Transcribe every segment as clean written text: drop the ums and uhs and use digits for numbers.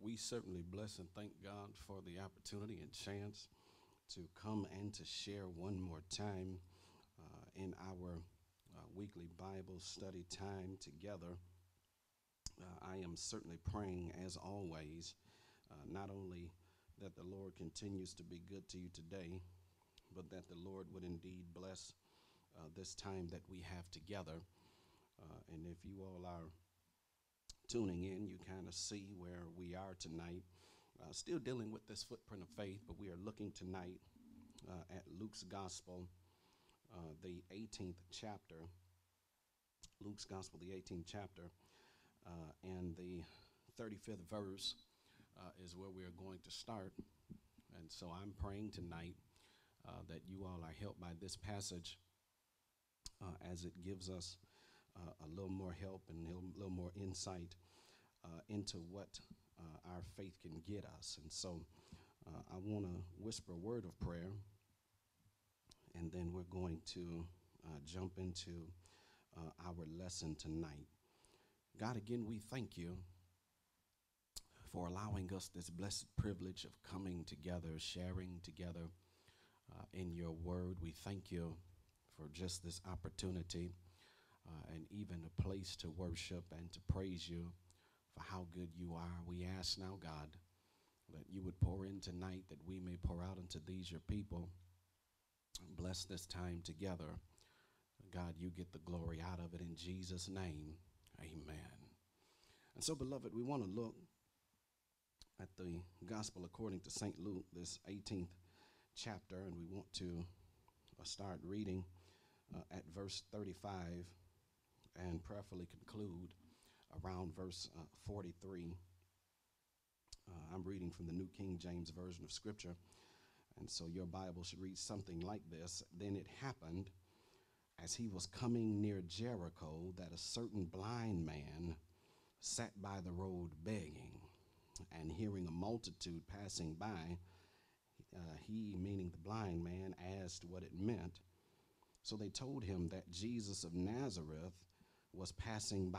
We certainly bless and thank God for the opportunity and chance to come and to share one more time in our weekly Bible study time together. I am certainly praying, as always, not only that the Lord continues to be good to you today, but that the Lord would indeed bless this time that we have together. And if you all are tuning in, you kind of see where we are tonight. Still dealing with this footprint of faith, but we are looking tonight at Luke's Gospel, the 18th chapter. Luke's Gospel, the 18th chapter, and the 35th verse is where we are going to start. And so I'm praying tonight that you all are helped by this passage as it gives us a little more help and a little more insight into what our faith can get us. And so I want to whisper a word of prayer, and then we're going to jump into our lesson tonight. God, again, we thank you for allowing us this blessed privilege of coming together, sharing together in your word. We thank you for just this opportunity and even a place to worship and to praise you for how good you are. We ask now, God, that you would pour in tonight, that we may pour out unto these your people. Bless this time together. God, you get the glory out of it in Jesus' name. Amen. And so, beloved, we want to look at the Gospel according to St. Luke, this 18th chapter, and we want to start reading at verse 35 and prayerfully conclude around verse 43. I'm reading from the New King James Version of Scripture, and so your Bible should read something like this. Then it happened, as he was coming near Jericho, that a certain blind man sat by the road begging, and hearing a multitude passing by, he, meaning the blind man, asked what it meant. So they told him that Jesus of Nazareth was passing by.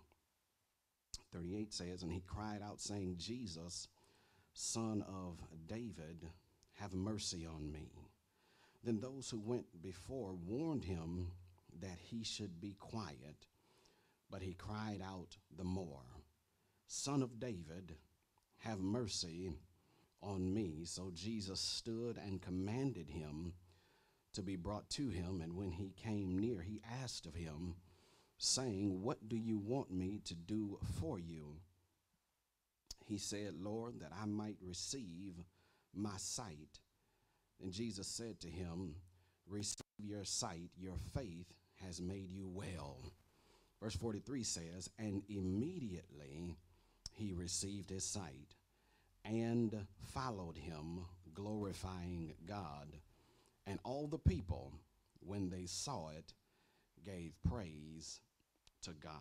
38 says, and he cried out, saying, Jesus, Son of David, have mercy on me. Then those who went before warned him that he should be quiet, but he cried out the more, Son of David, have mercy on me. So Jesus stood and commanded him to be brought to him, and when he came near, he asked of him, saying, what do you want me to do for you? He said, Lord, that I might receive my sight. And Jesus said to him, receive your sight, your faith has made you well. Verse 43 says, and immediately he received his sight and followed him, glorifying God. And all the people, when they saw it, gave praise to God.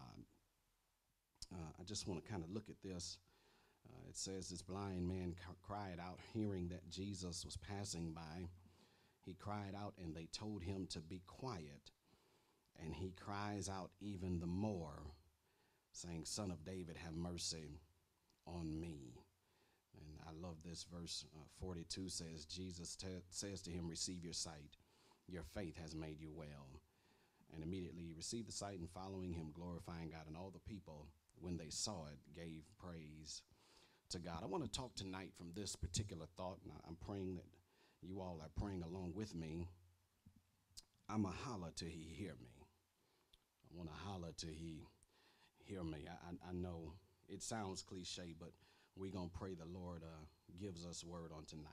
I just want to kind of look at this. It says this blind man cried out, hearing that Jesus was passing by. He cried out, and they told him to be quiet. And he cries out even the more, saying, Son of David, have mercy on me. And I love this verse 42 says, Jesus says to him, receive your sight. Your faith has made you well. And immediately he received the sight, and following him, glorifying God. And all the people, when they saw it, gave praise to God. I want to talk tonight from this particular thought, and I'm praying that you all are praying along with me. I'm a holler till he hear me. I want to holler till he hear me. I know it sounds cliche, but we're going to pray the Lord gives us word on tonight.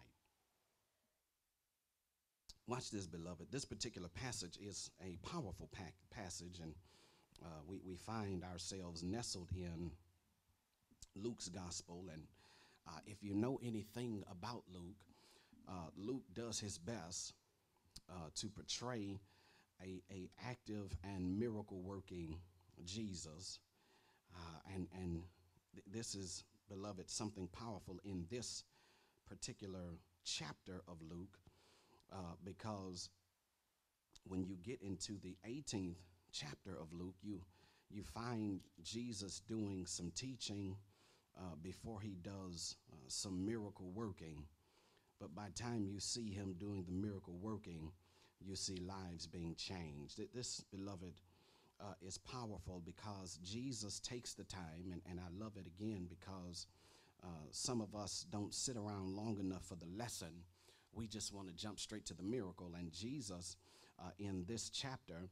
Watch this, beloved. This particular passage is a powerful passage, and we find ourselves nestled in Luke's gospel. And if you know anything about Luke, Luke does his best to portray a active and miracle working Jesus. And this is, beloved, something powerful in this particular chapter of Luke, because when you get into the 18th chapter of Luke, you find Jesus doing some teaching before he does some miracle working. But by the time you see him doing the miracle working, you see lives being changed. This, beloved, is powerful because Jesus takes the time, and I love it again because some of us don't sit around long enough for the lesson. We just want to jump straight to the miracle. And Jesus, in this chapter,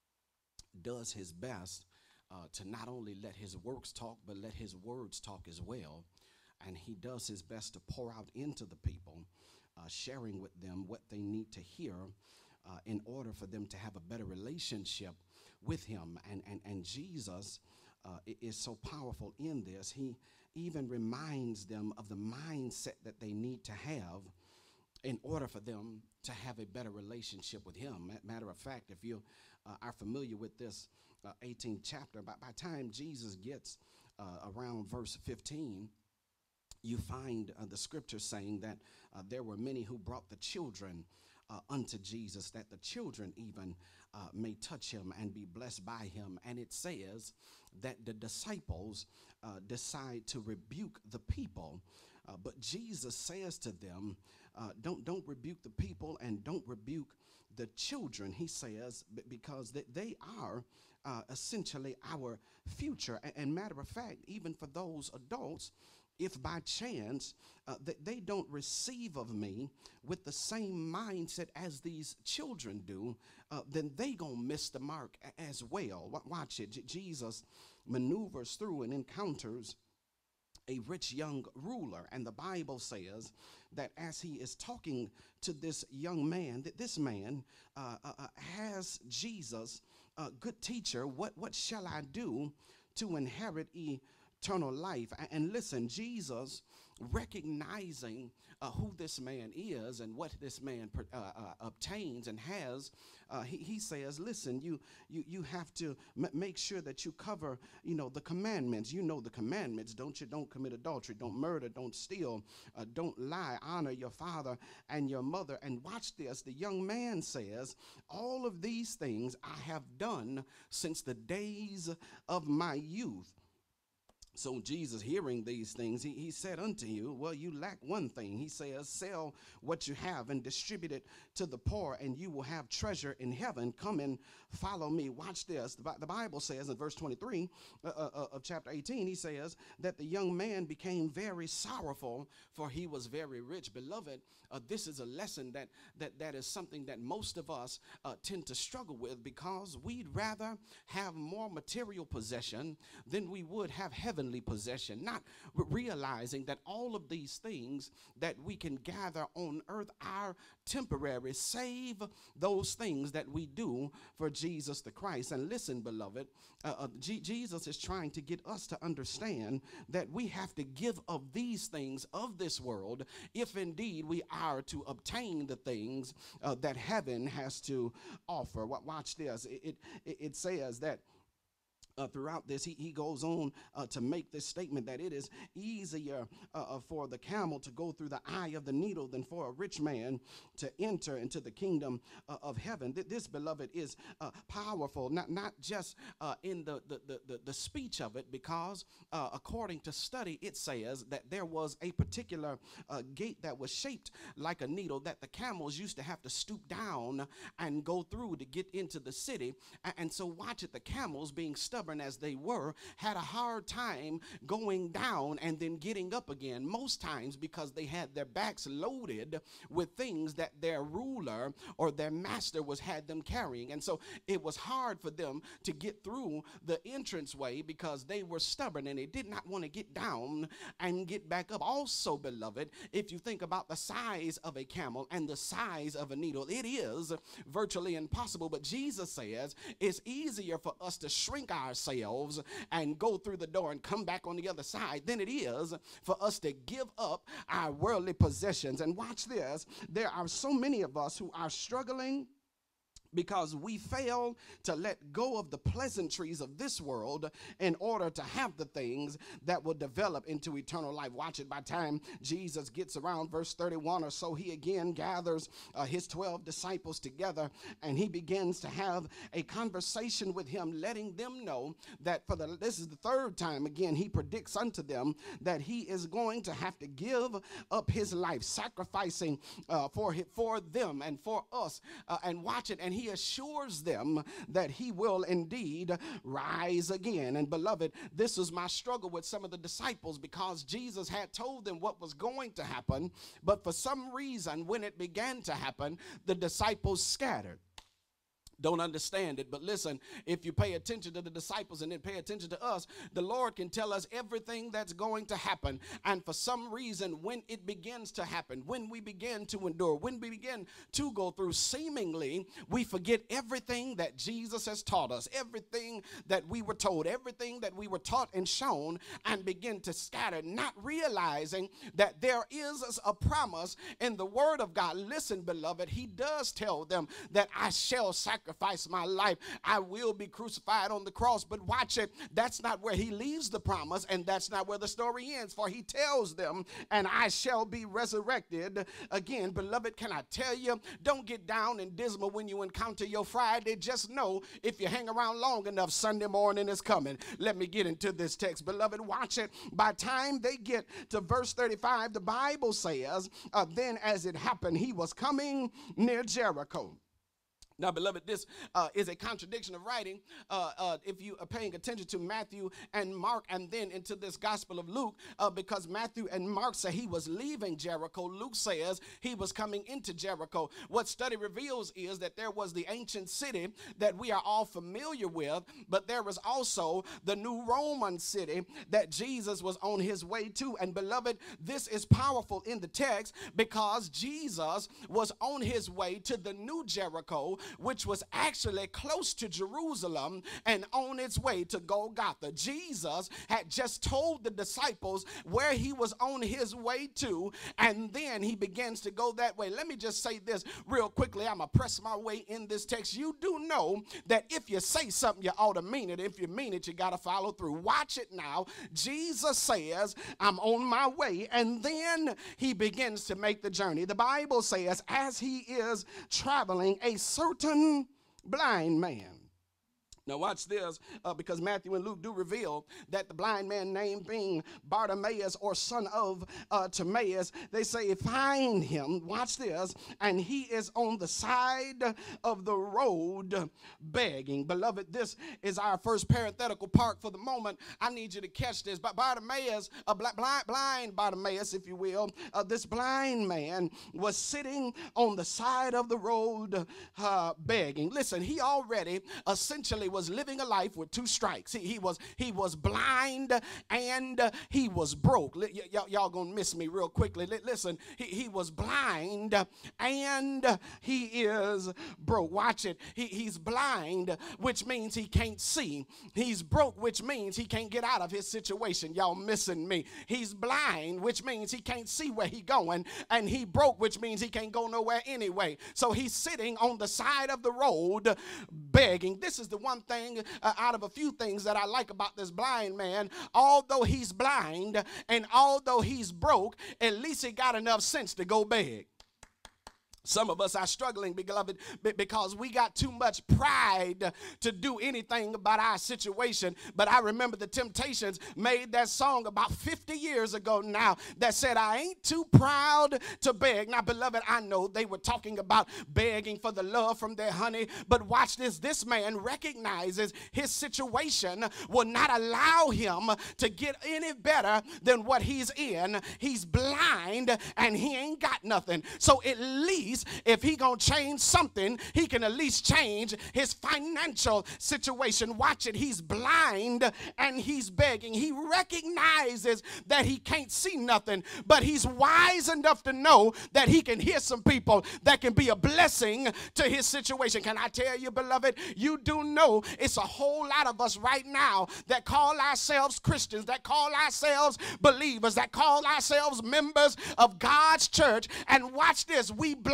does his best to not only let his works talk, but let his words talk as well. And he does his best to pour out into the people, sharing with them what they need to hear in order for them to have a better relationship with him. And Jesus is so powerful in this. He even reminds them of the mindset that they need to have in order for them to have a better relationship with him. Matter of fact, if you are familiar with this 18th chapter, by the time Jesus gets around verse 15, you find the scripture saying that there were many who brought the children unto Jesus, that the children even may touch him and be blessed by him. And it says that the disciples decide to rebuke the people. But Jesus says to them, don't rebuke the people and don't rebuke the children. He says, because they are essentially our future. And matter of fact, even for those adults, if by chance they don't receive of me with the same mindset as these children do, then they gonna miss the mark as well. Watch it. Jesus maneuvers through and encounters a rich young ruler, and the Bible says that as he is talking to this young man, that this man has Jesus, good teacher, what shall I do to inherit eternal life? And listen, Jesus, recognizing who this man is and what this man obtains and has, he says, listen, you have to make sure that you cover, the commandments. You know the commandments, don't you? Don't commit adultery, don't murder, don't steal, don't lie, honor your father and your mother. And watch this, the young man says, all of these things I have done since the days of my youth. So Jesus, hearing these things, he said unto you, well, you lack one thing. He says, sell what you have and distribute it to the poor, and you will have treasure in heaven. Come and follow me. Watch this. The Bible says in verse 23 of chapter 18, he says that the young man became very sorrowful, for he was very rich. Beloved, this is a lesson that is something that most of us tend to struggle with, because we'd rather have more material possession than we would have heavenly possession, not realizing that all of these things that we can gather on earth are temporary, save those things that we do for Jesus the Christ. And listen, beloved, Jesus is trying to get us to understand that we have to give of these things of this world if indeed we are to obtain the things that heaven has to offer. Watch this. It says that throughout this, he goes on to make this statement that it is easier for the camel to go through the eye of the needle than for a rich man to enter into the kingdom of heaven. This, beloved, is powerful, not just in the speech of it, because according to study, it says that there was a particular gate that was shaped like a needle that the camels used to have to stoop down and go through to get into the city. And so watch it, the camels, being stubborn as they were, had a hard time going down and then getting up again, most times because they had their backs loaded with things that their ruler or their master had them carrying. And so it was hard for them to get through the entranceway because they were stubborn and they did not want to get down and get back up. Also, beloved, if you think about the size of a camel and the size of a needle, it is virtually impossible. But Jesus says it's easier for us to shrink ourselves and go through the door and come back on the other side than it is for us to give up our worldly possessions. And watch this, there are so many of us who are struggling because we fail to let go of the pleasantries of this world in order to have the things that will develop into eternal life. Watch it. By the time Jesus gets around verse 31 or so, he again gathers his 12 disciples together, and he begins to have a conversation with him, letting them know that this is the third time again he predicts unto them that he is going to have to give up his life, sacrificing for them and for us. And watch it. And he assures them that he will indeed rise again. And beloved, this is my struggle with some of the disciples, because Jesus had told them what was going to happen, but for some reason when it began to happen, the disciples scattered. Don't understand it, but listen, if you pay attention to the disciples and then pay attention to us, the Lord can tell us everything that's going to happen. And for some reason, when it begins to happen, when we begin to endure, when we begin to go through, seemingly we forget everything that Jesus has taught us, everything that we were told, everything that we were taught and shown, and begin to scatter, not realizing that there is a promise in the Word of God. Listen, beloved, he does tell them that I shall sacrifice my life. I will be crucified on the cross. But watch it. That's not where he leaves the promise, and that's not where the story ends. For he tells them, and I shall be resurrected again. Beloved, can I tell you, don't get down and dismal when you encounter your Friday. Just know if you hang around long enough, Sunday morning is coming. Let me get into this text. Beloved, watch it. By the time they get to verse 35, the Bible says, then as it happened, he was coming near Jericho. Now, beloved, this is a contradiction of writing. If you are paying attention to Matthew and Mark and then into this Gospel of Luke, because Matthew and Mark say he was leaving Jericho, Luke says he was coming into Jericho. What study reveals is that there was the ancient city that we are all familiar with, but there was also the new Roman city that Jesus was on his way to. And beloved, this is powerful in the text because Jesus was on his way to the new Jericho, which was actually close to Jerusalem and on its way to Golgotha. Jesus had just told the disciples where he was on his way to, and then he begins to go that way. Let me just say this real quickly. I'm going to press my way in this text. You do know that if you say something, you ought to mean it. If you mean it, you got to follow through. Watch it now. Jesus says, I'm on my way, and then he begins to make the journey. The Bible says, as he is traveling, a certain blind man. Now watch this, because Matthew and Luke do reveal that the blind man named being Bartimaeus, or son of Timaeus, they say find him, watch this, and he is on the side of the road begging. Beloved, this is our first parenthetical part for the moment. I need you to catch this. But Bartimaeus, blind Bartimaeus, if you will, this blind man was sitting on the side of the road begging. Listen, he already essentially was living a life with two strikes. He was blind and he was broke. Y'all gonna miss me real quickly. Listen, he was blind and he is broke. Watch it. He's blind, which means he can't see. He's broke, which means he can't get out of his situation. Y'all missing me. He's blind, which means he can't see where he's going, and he broke, which means he can't go nowhere anyway. So he's sitting on the side of the road begging. This is the one thing out of a few things that I like about this blind man. Although he's blind and although he's broke, at least he got enough sense to go beg. Some of us are struggling, beloved, because we got too much pride to do anything about our situation. But I remember the Temptations made that song about 50 years ago now that said, I ain't too proud to beg. Now, beloved, I know they were talking about begging for the love from their honey, but watch this. This man recognizes his situation will not allow him to get any better than what he's in. He's blind and he ain't got nothing. So at least if he gonna change something, he can at least change his financial situation. Watch it. He's blind and he's begging. He recognizes that he can't see nothing, but he's wise enough to know that he can hear some people that can be a blessing to his situation. Can I tell you, beloved, you do know it's a whole lot of us right now that call ourselves Christians, that call ourselves believers, that call ourselves members of God's church, and watch this, we bless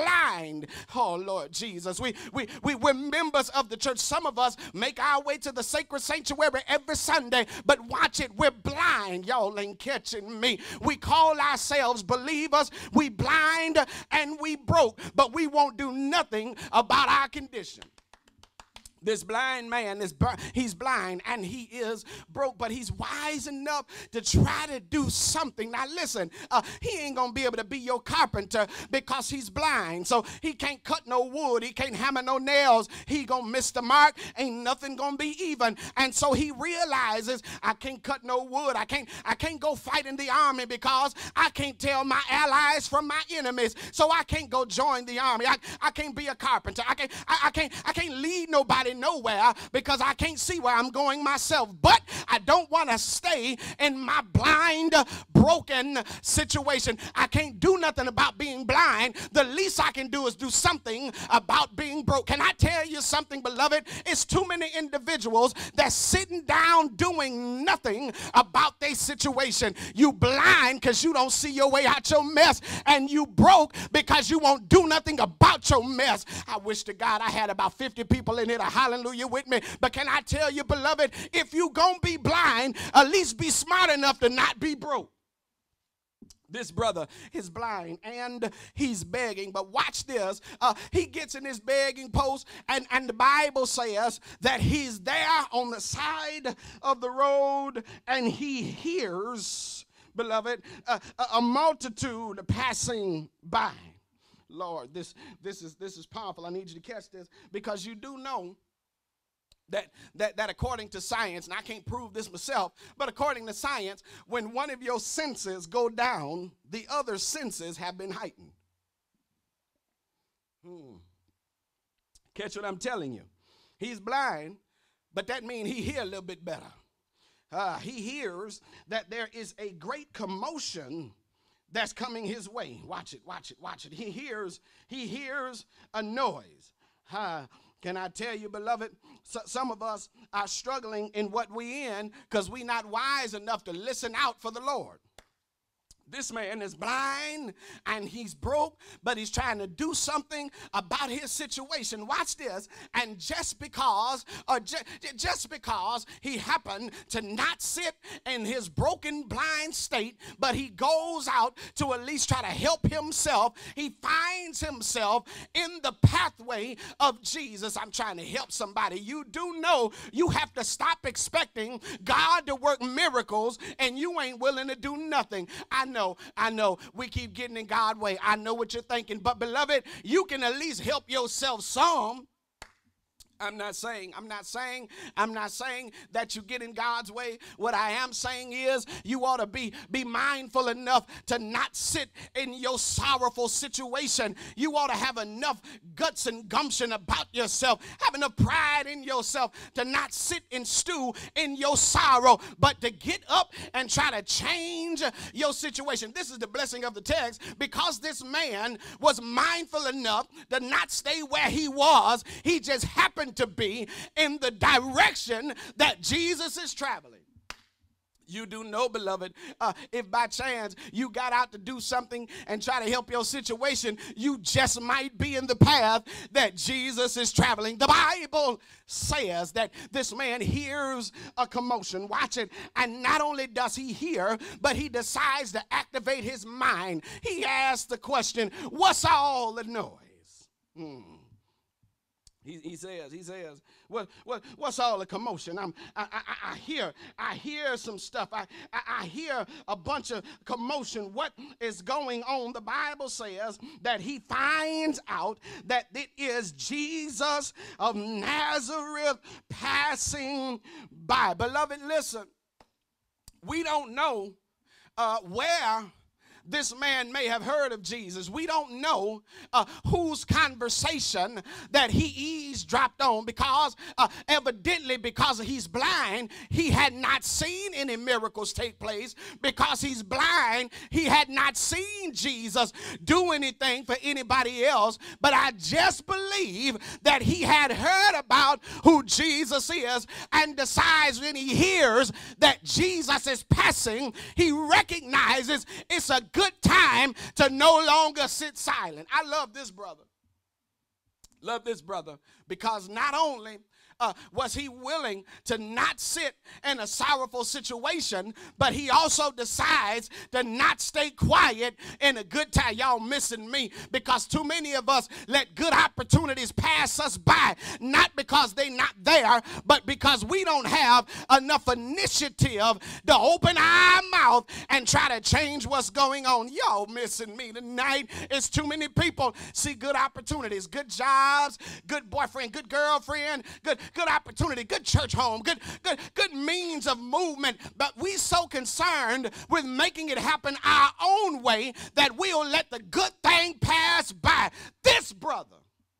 blind. Oh, Lord Jesus. We're members of the church. Some of us make our way to the sacred sanctuary every Sunday, but watch it, we're blind. Y'all ain't catching me. We call ourselves believers. We blind and we broke, but we won't do nothing about our condition. This blind man, he's blind and he is broke, but he's wise enough to try to do something. Now listen, he ain't going to be able to be your carpenter because he's blind. So he can't cut no wood. He can't hammer no nails. He going to miss the mark. Ain't nothing going to be even. And so he realizes, I can't cut no wood. I can't go fight in the army because I can't tell my allies from my enemies. So I can't go join the army. I can't be a carpenter. I can't lead nobody nowhere because I can't see where I'm going myself. But I don't want to stay in my blind, broken situation. I can't do nothing about being blind. The least I can do is do something about being broke. Can I tell you something, beloved? It's too many individuals that's sitting down doing nothing about their situation. You blind because you don't see your way out your mess, and you broke because you won't do nothing about your mess. I wish to God I had about 50 people in here to hallelujah with me. But can I tell you, beloved, if you gonna be blind, at least be smart enough to not be broke. This brother is blind and he's begging, but watch this. He gets in his begging post, and the Bible says that he's there on the side of the road and he hears, beloved, a multitude passing by. Lord, this is powerful. I need you to catch this, because you do know that according to science, and I can't prove this myself, but according to science, when one of your senses go down, the other senses have been heightened. Catch what I'm telling you? He's blind, but that means he hears a little bit better. He hears that there is a great commotion that's coming his way. Watch it, watch it, watch it. He hears a noise. Can I tell you, beloved, some of us are struggling in what we in because we're not wise enough to listen out for the Lord. This man is blind and he's broke, but he's trying to do something about his situation. Watch this. And just because he happened to not sit in his broken, blind state, but he goes out to at least try to help himself, he finds himself in the pathway of Jesus. I'm trying to help somebody. You do know you have to stop expecting God to work miracles and you ain't willing to do nothing. I know we keep getting in God's way. I know what you're thinking, but beloved, you can at least help yourself some. I'm not saying that you get in God's way. What I am saying is you ought to be mindful enough to not sit in your sorrowful situation. You ought to have enough guts and gumption about yourself, have enough pride in yourself to not sit and stew in your sorrow, but to get up and try to change your situation. This is the blessing of the text, because this man was mindful enough to not stay where he was. He just happened to be in the direction that Jesus is traveling. You do know, beloved, if by chance you got out to do something and try to help your situation, you just might be in the path that Jesus is traveling. The Bible says that this man hears a commotion. Watch it. And not only does he hear, but he decides to activate his mind. He asks the question, what's all the noise? He says, what's all the commotion? I hear some stuff. I hear a bunch of commotion. What is going on? The Bible says that he finds out that it is Jesus of Nazareth passing by. Beloved, listen, we don't know where this man may have heard of Jesus. We don't know whose conversation that he eavesdropped on, because evidently, because he's blind, he had not seen any miracles take place. Because he's blind, he had not seen Jesus do anything for anybody else. But I just believe that he had heard about who Jesus is, and decides when he hears that Jesus is passing, he recognizes it's a good time to no longer sit silent. I love this brother. Love this brother because not only was he willing to not sit in a sorrowful situation, but he also decides to not stay quiet in a good time. Y'all missing me because too many of us let good opportunities pass us by, not because they're not there, but because we don't have enough initiative to open our mouth and try to change what's going on. Y'all missing me tonight. It's too many people see good opportunities, good jobs, good boyfriend, good girlfriend, good opportunity, good church home, good means of movement, but we so concerned with making it happen our own way that we'll let the good thing pass by. This brother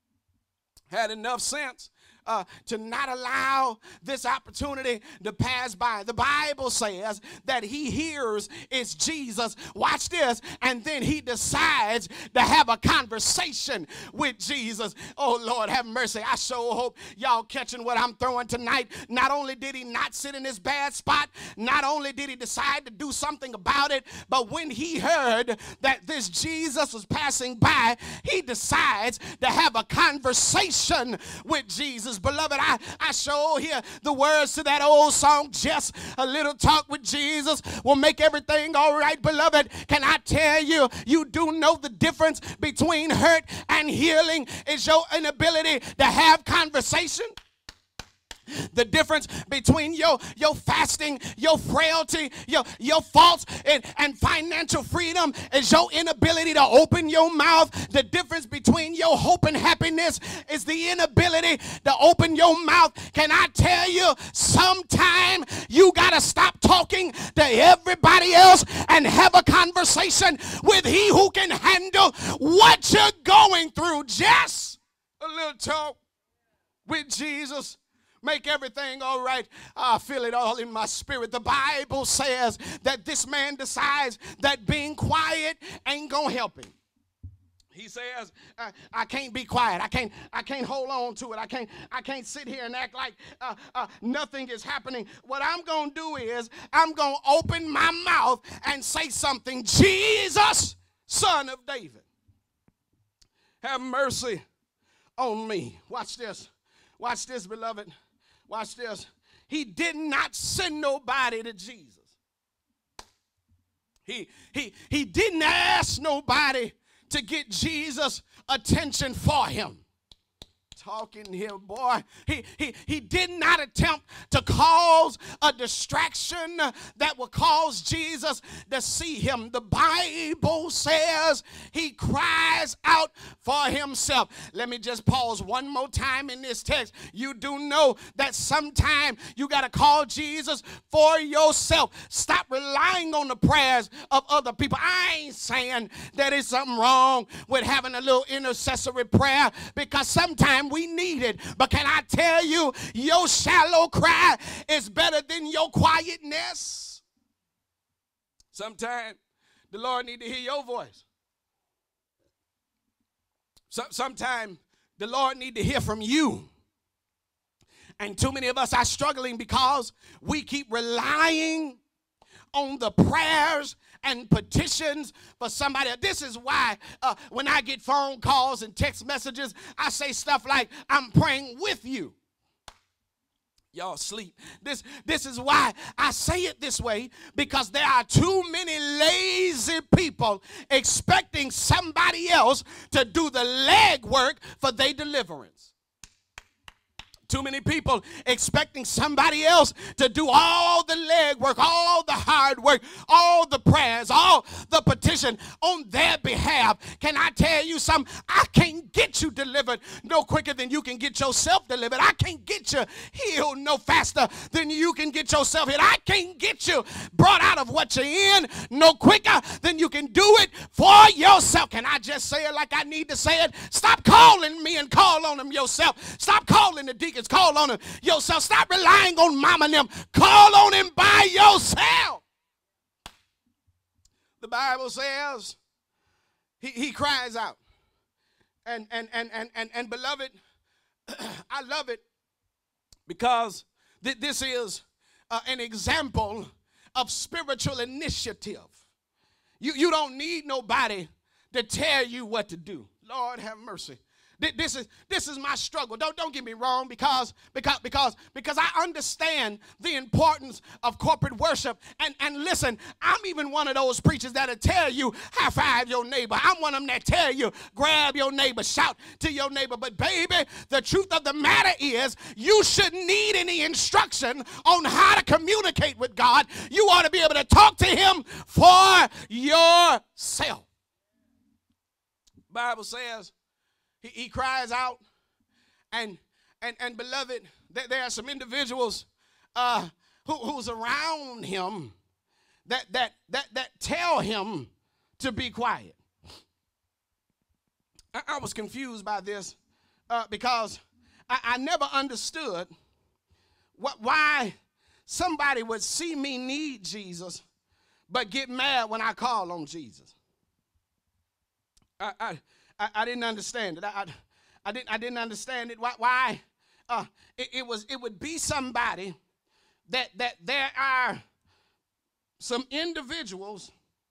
had enough sense to not allow this opportunity to pass by. The Bible says that he hears it's Jesus. Watch this. And then he decides to have a conversation with Jesus. Oh, Lord, have mercy. I sure hope y'all catching what I'm throwing tonight. Not only did he not sit in this bad spot, not only did he decide to do something about it, but when he heard that this Jesus was passing by, he decides to have a conversation with Jesus. Beloved, I sure hear the words to that old song, just a little talk with Jesus will make everything all right. Beloved, can I tell you, you do know the difference between hurt and healing is your inability to have conversation. The difference between your fasting, your frailty, your faults, and financial freedom is your inability to open your mouth. The difference between your hope and happiness is the inability to open your mouth. Can I tell you, sometime you got to stop talking to everybody else and have a conversation with he who can handle what you're going through. Just a little talk with Jesus. Make everything all right. I feel it all in my spirit. The Bible says that this man decides that being quiet ain't gonna help him. He says, I can't be quiet. I can't hold on to it. I can't sit here and act like nothing is happening. What I'm gonna do is I'm gonna open my mouth and say something. Jesus, Son of David, have mercy on me. Watch this. Watch this, beloved. Watch this. He did not send nobody to Jesus. He didn't ask nobody to get Jesus' attention for him. Talking here, boy. He did not attempt to cause a distraction that will cause Jesus to see him. The Bible says he cries out for himself. Let me just pause one more time in this text. You do know that sometime you got to call Jesus for yourself. Stop relying on the prayers of other people. I ain't saying that there's something wrong with having a little intercessory prayer, because sometimes we need it. But can I tell you, your shallow cry is better than your quietness. Sometimes the Lord need to hear your voice. Sometimes the Lord need to hear from you. And too many of us are struggling because we keep relying on the prayers and petitions for somebody. This is why when I get phone calls and text messages, I say stuff like, I'm praying with you. Y'all sleep. This is why I say it this way, because there are too many lazy people expecting somebody else to do the legwork for their deliverance. Too many people expecting somebody else to do all the legwork, all the hard work, all the prayers, all the petition on their behalf. Can I tell you something? I can't get you delivered no quicker than you can get yourself delivered. I can't get you healed no faster than you can get yourself healed. I can't get you brought out of what you're in no quicker than you can do it for yourself. Can I just say it like I need to say it? Stop calling me and call on them yourself. Stop calling the deacon. Call on him yourself. Stop relying on mama and them. Call on him by yourself. The Bible says he cries out. And beloved, I love it because this is an example of spiritual initiative. You don't need nobody to tell you what to do. Lord have mercy. This is my struggle. Don't get me wrong, because I understand the importance of corporate worship. And listen, I'm even one of those preachers that'll tell you, high five your neighbor. I'm one of them that tell you, grab your neighbor, shout to your neighbor. But baby, the truth of the matter is, you shouldn't need any instruction on how to communicate with God. You ought to be able to talk to him for yourself. The Bible says, he cries out, and beloved, there are some individuals who's around him that tell him to be quiet. I was confused by this because I never understood why somebody would see me need Jesus but get mad when I call on Jesus. I didn't understand it. I didn't understand it. Why? It would be somebody that there are some individuals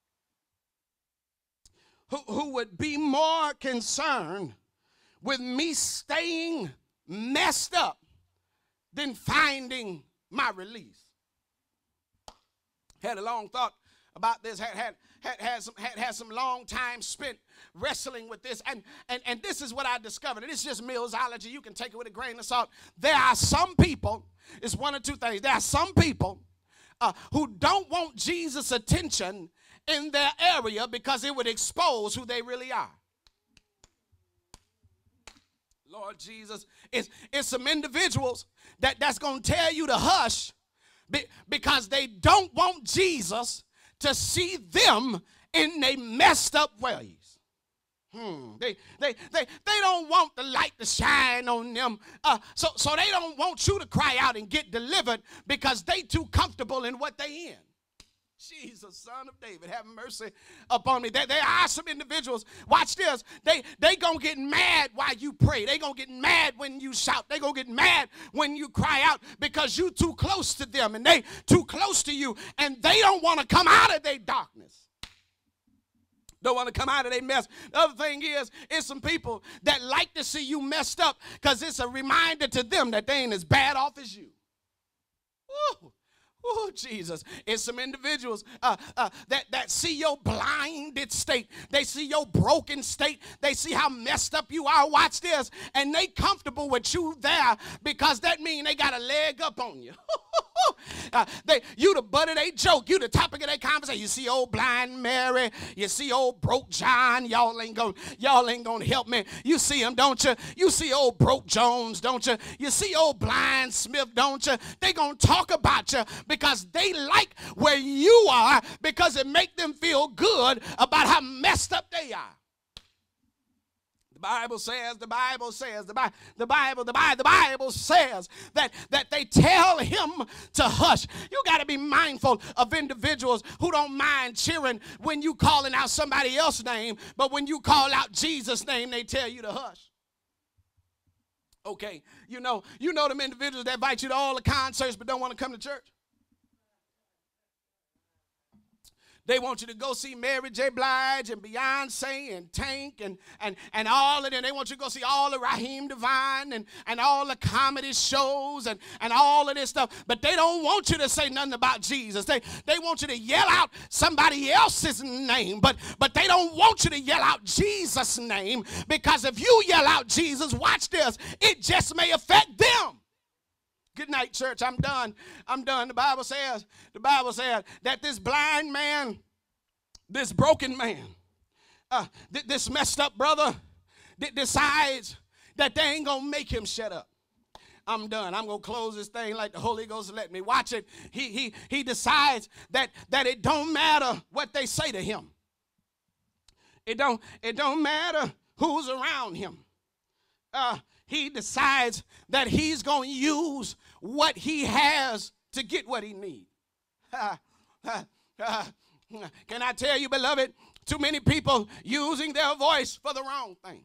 who would be more concerned with me staying messed up than finding my release. Had a long thought about this. Had some long time spent wrestling with this, and this is what I discovered. And it's just Millsology. You can take it with a grain of salt. There are some people, it's one or two things. There are some people who don't want Jesus' attention in their area because it would expose who they really are. Lord Jesus, it's some individuals that's going to tell you to hush because they don't want Jesus to see them in their messed up ways. They don't want the light to shine on them. So they don't want you to cry out and get delivered because they too comfortable in what they in. Jesus, son of David, have mercy upon me. There are some individuals, watch this, they gonna get mad while you pray. They gonna get mad when you shout. They gonna get mad when you cry out because you too close to them and they too close to you, and they don't want to come out of their darkness. Don't want to come out of their mess. The other thing is, it's some people that like to see you messed up because it's a reminder to them that they ain't as bad off as you. Woo. Oh, Jesus. It's some individuals that see your blinded state. They see your broken state. They see how messed up you are. Watch this. And they comfortable with you there because that means they got a leg up on you. You the butt of their joke. You the topic of their conversation. You see old blind Mary. You see old broke John. Y'all ain't gonna help me. You see him, don't you? You see old broke Jones, don't you? You see old blind Smith, don't you? They gonna talk about you because they like where you are because it make them feel good about how messed up they are. The Bible says that they tell him to hush. You got to be mindful of individuals who don't mind cheering when you calling out somebody else's name, but when you call out Jesus' name, they tell you to hush. Okay, you know them individuals that invite you to all the concerts but don't want to come to church. They want you to go see Mary J. Blige and Beyonce and Tank and all of them. They want you to go see all of Raheem Devine and all the comedy shows and all of this stuff. But they don't want you to say nothing about Jesus. They want you to yell out somebody else's name, but they don't want you to yell out Jesus' name, because if you yell out Jesus, watch this, it just may affect them. Good night, church. I'm done. The Bible says that this blind man, this broken man, this messed up brother decides that they ain't going to make him shut up. I'm done. I'm going to close this thing like the Holy Ghost let me. Watch it. He decides that it don't matter what they say to him. It don't matter who's around him. He decides that he's going to use what he has to get what he needs. Can I tell you, beloved, too many people using their voice for the wrong thing.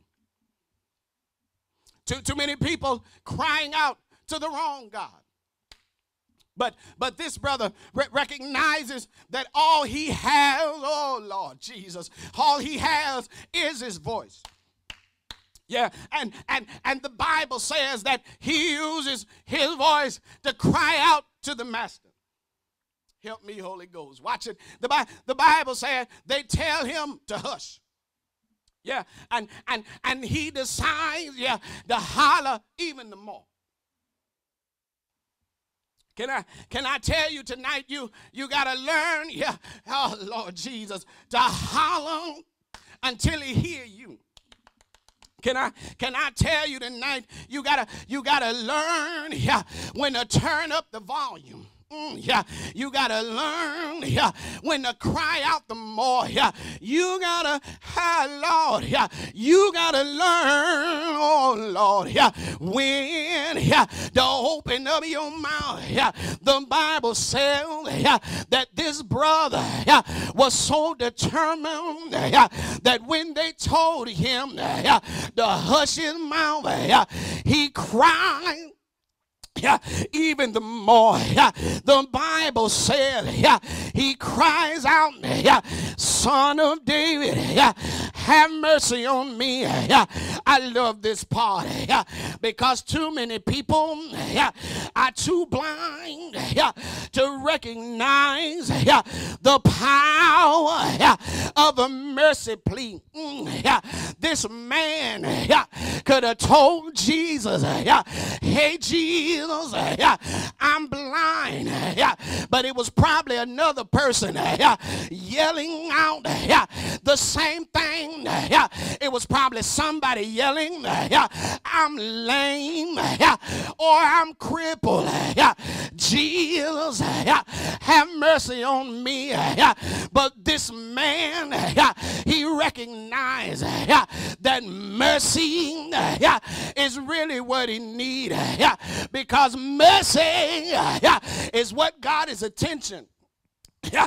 Too many people crying out to the wrong God. But this brother recognizes that all he has, oh Lord Jesus, all he has is his voice. Yeah, and the Bible says that he uses his voice to cry out to the master. Help me, Holy Ghost. Watch it. The Bible says they tell him to hush. Yeah, and he decides, yeah, to holler even the more. Can I tell you tonight, you got to learn, yeah, oh Lord Jesus, to holler until he hear you. Can I tell you tonight, you gotta learn, yeah, when to turn up the volume. Yeah, you gotta learn, yeah, when to cry out the more. Yeah, you gotta, Lord, yeah, you gotta learn, oh Lord, yeah, when, yeah, to open up your mouth. Yeah, the Bible says, yeah, that this brother, yeah, was so determined, yeah, that when they told him, yeah, to hush his mouth, yeah, he cried. Yeah, even the more, yeah, the Bible said, yeah, he cries out, yeah, Son of David, yeah, have mercy on me. Yeah, I love this part, yeah, because too many people, yeah, are too blind, yeah, to recognize, yeah, the power, yeah, of a mercy plea. Yeah, this man, yeah, could have told Jesus, yeah, hey Jesus, yeah, I'm blind, yeah, but it was probably another person, yeah, yelling out, yeah, the same thing, yeah, it was probably somebody yelling, yeah, I'm lame, yeah, or I'm crippled, yeah, Jesus, yeah, have mercy on me, yeah, but this man, yeah, he recognized, yeah, that mercy, yeah, is really what he needed, yeah, because mercy, yeah, is what got his attention. Yeah,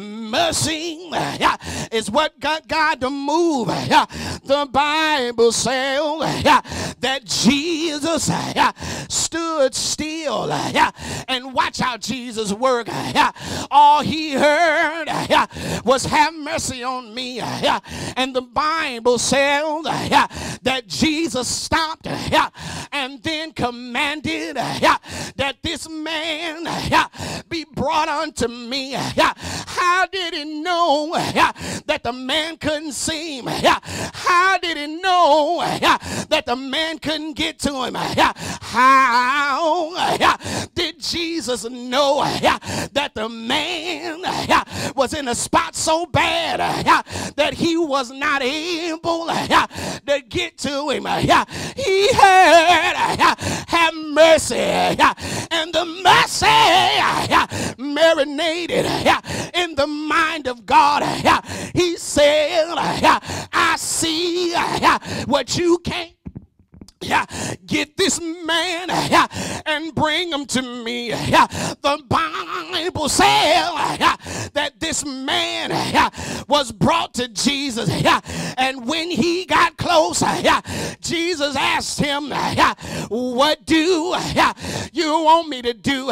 mercy, yeah, is what got God to move. Yeah, the Bible says, yeah, that Jesus, yeah, stood still, yeah, and watch how Jesus worked. Yeah, all he heard, yeah, was have mercy on me. Yeah, and the Bible says, yeah, that Jesus stopped, yeah, and then commanded, yeah, that this man, yeah, be brought unto me. Yeah, how did he know that the man couldn't see him? How did he know that the man couldn't get to him? How did Jesus know that the man was in a spot so bad that he was not able to get to him? He heard, have mercy, and the mercy marinated in the mind of God. He said, I see what you can't. Get this man and bring him to me. The Bible says that this man was brought to Jesus, and when he got close, Jesus asked him, what do you want me to do?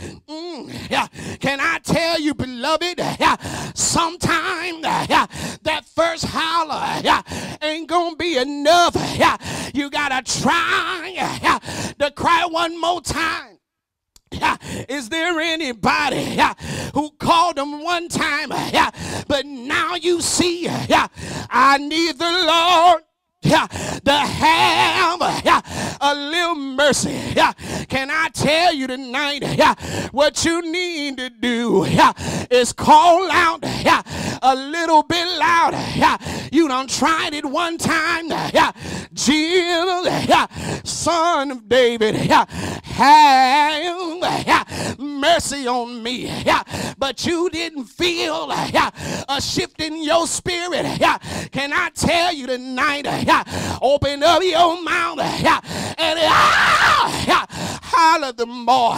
Can I tell you, beloved, sometime that first holler ain't gonna be enough. You gotta try to cry one more time. Is there anybody who called him one time, but now you see, I need the Lord to have a little mercy. Can I tell you tonight, what you need to do is call out a little bit louder. You done tried it one time. Jesus, Son of David, have mercy on me. But you didn't feel a shift in your spirit. Can I tell you tonight, open up your mouth and holler the more.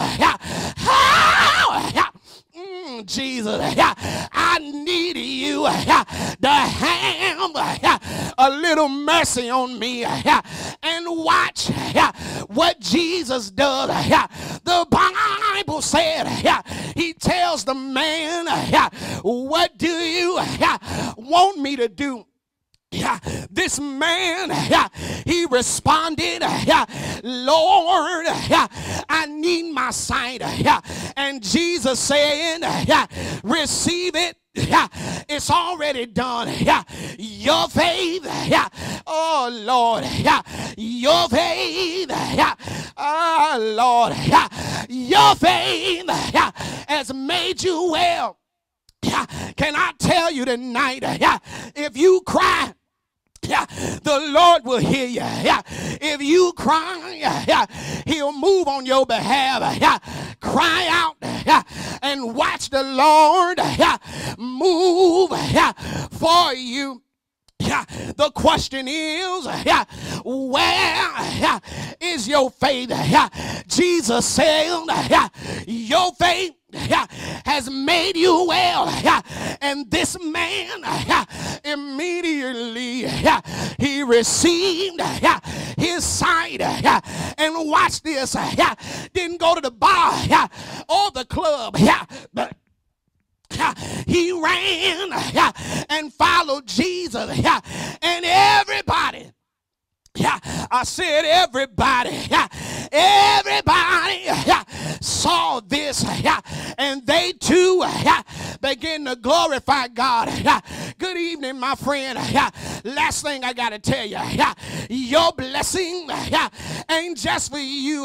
Jesus, I need you to have a little mercy on me and watch what Jesus does. The Bible Bible said, he tells the man, what do you want me to do? This man, he responded, Lord, I need my sight. And Jesus said, receive it. It's already done. Your faith, oh Lord, your faith, oh Lord, your faith has made you well. Can I tell you tonight, if you cry, the Lord will hear you. If you cry, he'll move on your behalf. Cry out and watch the Lord move for you. The question is, where is your faith? Jesus said, your faith has made you well. And this man immediately he received his sight. And watch this, didn't go to the bar or the club, but he ran and followed Jesus. And everybody, I said everybody saw this, and they too began to glorify God. Good evening, my friend. Last thing I got to tell you, your blessing ain't just for you.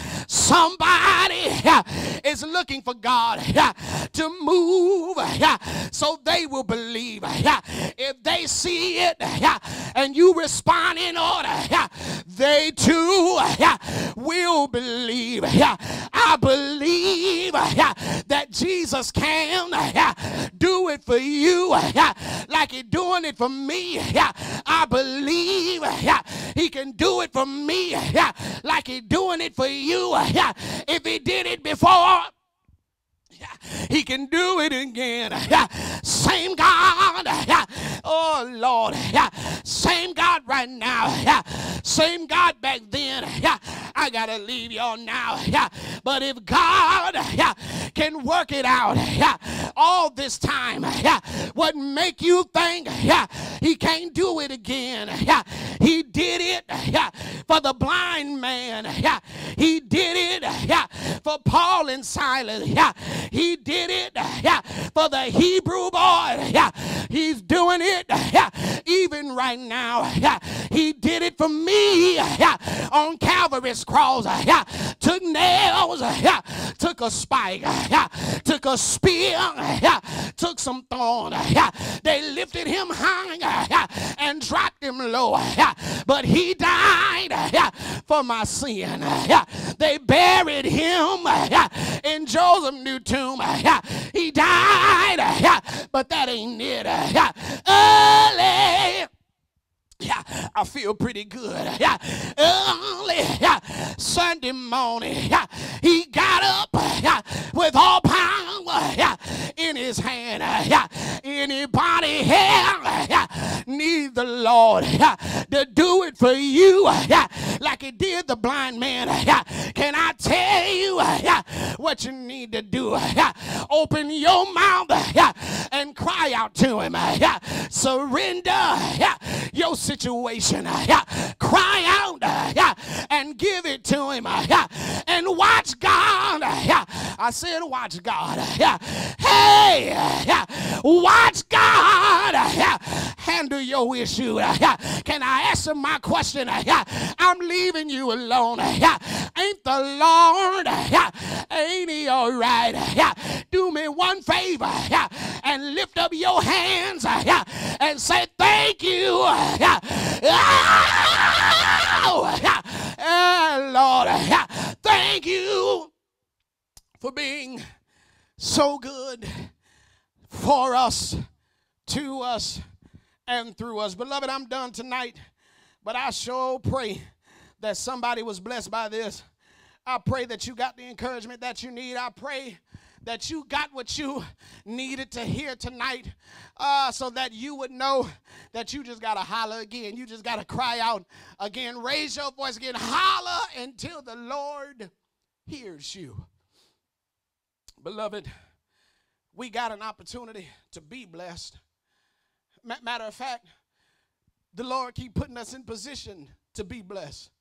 Somebody is looking for God to move so they will believe. If they see it and you respond in order, they too will believe. I believe that Jesus can do it for you like he's doing it for me. I believe he can do it for me like he's doing it for you. If he did it before, he can do it again. Same God, oh Lord, same God right now, same God back then. I gotta leave y'all now, but if God can work it out all this time, what make you think he can't do it again? He did it for the blind man. He did it for Paul and Silas. He did it for the Hebrew boy. He's doing it even right now. He did it for me on Calvary's cross. Took nails, took a spike, took a spear, took some thorn. They lifted him high and dropped him low, but he died for my sin. They buried him in Joseph's new tomb. He died, but that ain't it. Early, I feel pretty good. Early Sunday morning, he got up with all power in his hand. Anybody here need the Lord to do it for you like he did the blind man? Can I tell you what you need to do? Open your mouth and cry out to him. Surrender your situation. Cry out and give it to him. And watch God. I said watch God. Hey, watch God handle your issue. Can I answer my question? I'm leaving you alone. Ain't the Lord, ain't he all right? Do me one favor and lift up your hands and say thank you. Lord, thank you for being so good for us, to us, and through us. Beloved, I'm done tonight, but I sure pray that somebody was blessed by this. I pray that you got the encouragement that you need. I pray that you got what you needed to hear tonight, so that you would know that you just got to holler again. You just got to cry out again. Raise your voice again. Holler until the Lord hears you. Beloved, we got an opportunity to be blessed. Matter of fact, the Lord keep putting us in position to be blessed.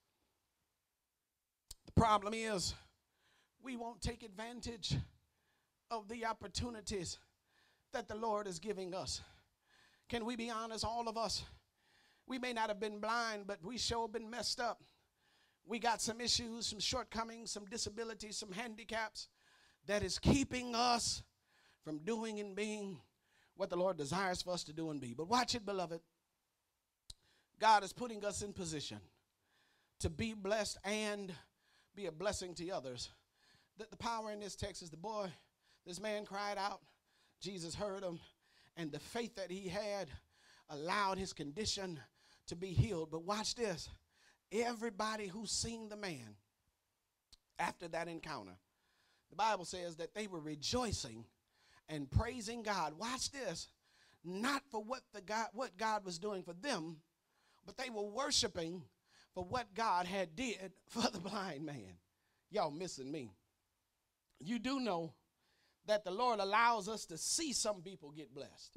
The problem is we won't take advantage of the opportunities that the Lord is giving us. Can we be honest, all of us? We may not have been blind, but we sure been messed up. We got some issues, some shortcomings, some disabilities, some handicaps that is keeping us from doing and being what the Lord desires for us to do and be. But watch it, beloved. God is putting us in position to be blessed and be a blessing to others. The power in this text is this man cried out. Jesus heard him, and the faith that he had allowed his condition to be healed. But watch this. Everybody who seen the man after that encounter, the Bible says that they were rejoicing and praising God. Watch this. Not for what God was doing for them, but they were worshiping for what God had did for the blind man. Y'all missing me. You do know that the Lord allows us to see some people get blessed.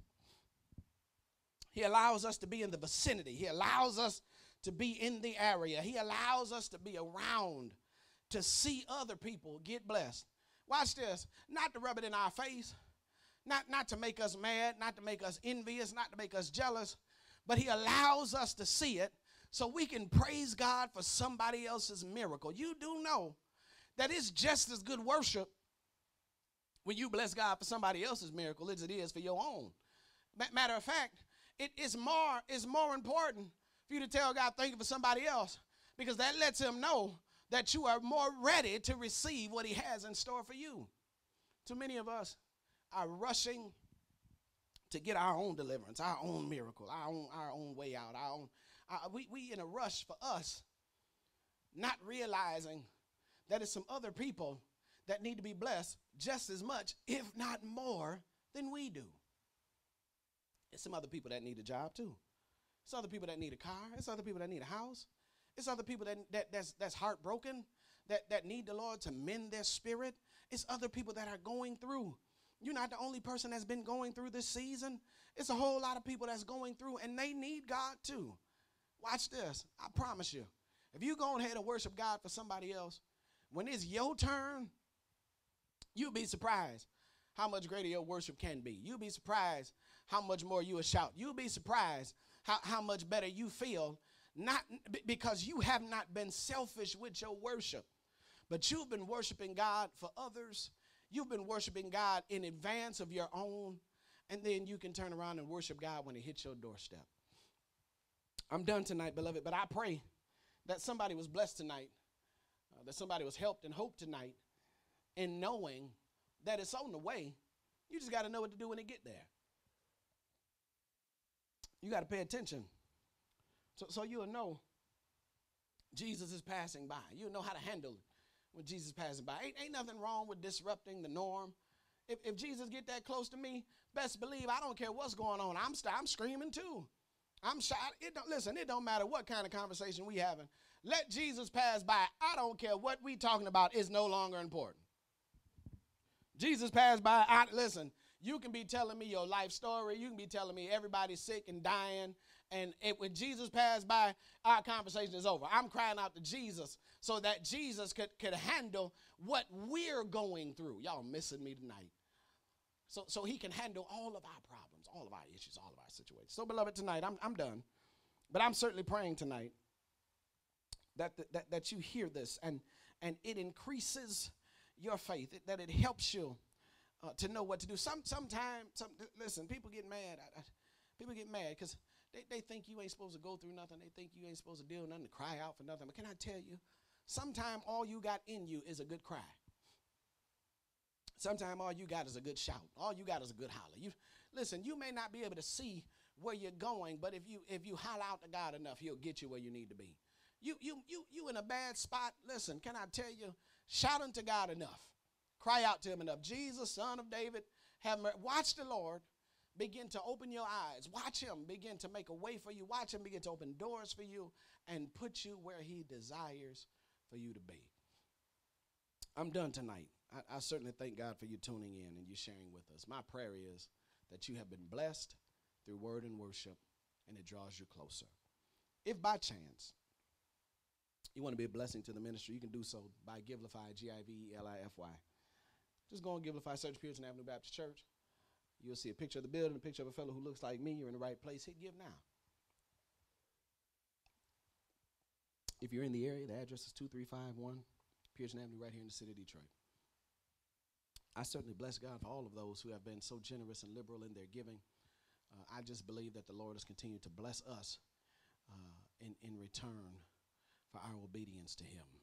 He allows us to be in the vicinity. He allows us to be in the area. He allows us to be around to see other people get blessed. Watch this. Not to rub it in our face, not to make us mad, not to make us envious, not to make us jealous, but he allows us to see it so we can praise God for somebody else's miracle. You do know that it's just as good worship when you bless God for somebody else's miracle as it is for your own. Matter of fact, it is more important for you to tell God thank you for somebody else, because that lets him know that you are more ready to receive what he has in store for you. Too many of us are rushing to get our own deliverance, our own miracle, our own way out, we in a rush for us, not realizing that it's some other people that need to be blessed just as much, if not more, than we do. It's some other people that need a job too. It's other people that need a car. It's other people that need a house. It's other people that's heartbroken, that need the Lord to mend their spirit. It's other people that are going through. You're not the only person that's been going through this season. It's a whole lot of people that's going through, and they need God too. Watch this. I promise you. If you go ahead and worship God for somebody else, when it's your turn, you'll be surprised how much greater your worship can be. You'll be surprised how much more you will shout. You'll be surprised how much better you feel, not because you have not been selfish with your worship, but you've been worshiping God for others. You've been worshiping God in advance of your own, and then you can turn around and worship God when it hits your doorstep. I'm done tonight, beloved, but I pray that somebody was blessed tonight, that somebody was helped and hoped tonight in knowing that it's on the way. You just got to know what to do when it get there. You got to pay attention so you'll know Jesus is passing by. You'll know how to handle it when Jesus is passing by. Ain't nothing wrong with disrupting the norm. If Jesus get that close to me, best believe I don't care what's going on. I'm screaming too. I'm shot. Listen, it don't matter what kind of conversation we having. Let Jesus pass by. I don't care what we talking about is no longer important. Jesus passed by. Listen, you can be telling me your life story. You can be telling me everybody's sick and dying. And when Jesus passed by, our conversation is over. I'm crying out to Jesus so that Jesus could handle what we're going through. Y'all missing me tonight. So he can handle all of our problems, all of our issues, all of our situations. So, beloved, tonight, I'm done. But I'm certainly praying tonight that you hear this and it increases your faith, that it helps you to know what to do. Listen, people get mad. People get mad because they think you ain't supposed to go through nothing. They think you ain't supposed to deal with nothing, to cry out for nothing. But can I tell you, sometimes all you got in you is a good cry. Sometimes all you got is a good shout. All you got is a good holler. Listen, you may not be able to see where you're going, but if you holler out to God enough, he'll get you where you need to be. You in a bad spot. Listen, can I tell you, shout unto God enough. Cry out to him enough. Jesus, Son of David, have mercy. Watch the Lord begin to open your eyes. Watch him begin to make a way for you. Watch him begin to open doors for you and put you where he desires for you to be. I'm done tonight. I certainly thank God for you tuning in and you sharing with us. My prayer is that you have been blessed through word and worship, and it draws you closer. If by chance you want to be a blessing to the ministry, you can do so by Givelify, Givelify. Just go on Givelify, search Pearson Avenue Baptist Church. You'll see a picture of the building, a picture of a fellow who looks like me. You're in the right place. Hit give now. If you're in the area, the address is 2351 Pearson Avenue right here in the city of Detroit. I certainly bless God for all of those who have been so generous and liberal in their giving. I just believe that the Lord has continued to bless us in return for our obedience to Him.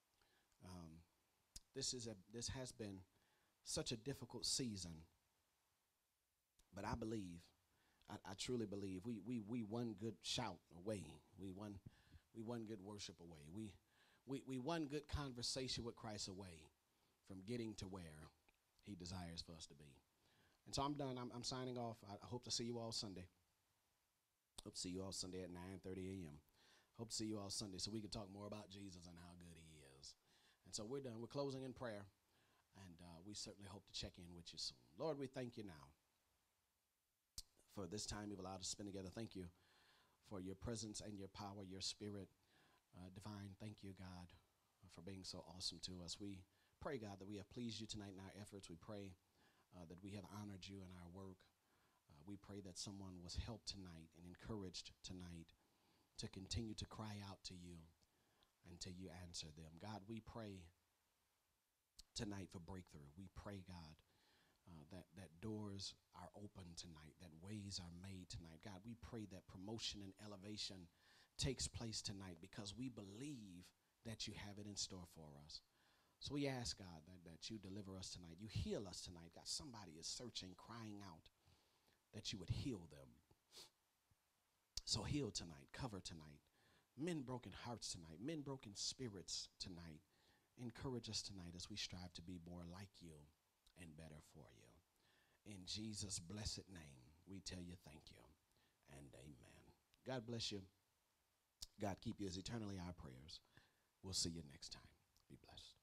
This has been such a difficult season, but I believe, I truly believe, we one good shout away. We one good worship away. We one good conversation with Christ away from getting to where He desires for us to be. And so I'm done. I'm signing off. I hope to see you all Sunday. Hope to see you all Sunday at 9:30 a.m. Hope to see you all Sunday so we can talk more about Jesus and how good He is. And so we're done. We're closing in prayer, and we certainly hope to check in with you soon. Lord, we thank you now for this time you've allowed us to spend together. Thank you for your presence and your power, your spirit. Divine, thank you, God, for being so awesome to us. We pray, God, that we have pleased you tonight in our efforts. We pray that we have honored you in our work. We pray that someone was helped tonight and encouraged tonight to continue to cry out to you until you answer them. God, we pray tonight for breakthrough. We pray, God, that doors are open tonight, that ways are made tonight. God, we pray that promotion and elevation takes place tonight because we believe that you have it in store for us. So we ask, God, that you deliver us tonight. You heal us tonight. God, somebody is searching, crying out that you would heal them. So heal tonight, cover tonight. Mend broken hearts tonight, mend broken spirits tonight. Encourage us tonight as we strive to be more like you and better for you. In Jesus' blessed name, we tell you thank you and amen. God bless you. God keep you is eternally our prayers. We'll see you next time. Be blessed.